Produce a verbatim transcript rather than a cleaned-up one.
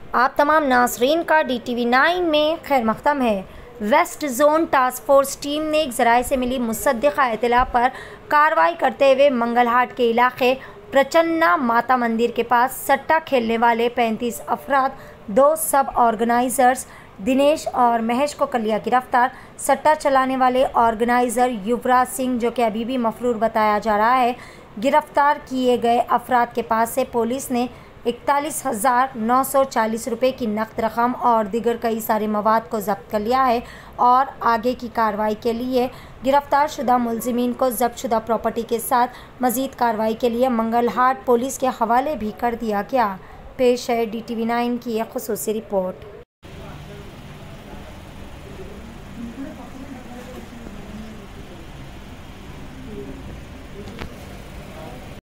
आप तमाम नाज़रीन का डी टी वी नाइन में खैर मक़दम है। West zone task force team ने एक ज़राए से मिली मुसद्दिक़ा इत्तला पर कार्रवाई करते हुए मंगलहाट के इलाके प्रचन्ना माता मंदिर के पास सट्टा खेलने वाले पैंतीस अफराद, दो सब ऑर्गेनाइज़र्स दिनेश और महेश को कर लिया गिरफ्तार। सट्टा चलाने वाले ऑर्गेनाइज़र युवराज सिंह, जो कि अभी भी मफरूर बताया जा रहा है, गिरफ्तार किए गए अफराद के पास से पुलिस ने इकतालीस हज़ार नौ सौ चालीस रुपये की नकद रकम और दिगर कई सारे मवाद को जब्त कर लिया है और आगे की कार्रवाई के लिए गिरफ्तार शुदा मुलजिमीन को जब्त शुदा प्रॉपर्टी के साथ मज़ीद कार्रवाई के लिए मंगलहाट पुलिस के हवाले भी कर दिया गया। पेश है डी टी वी नाइन की एक ख़ुसूसी रिपोर्ट।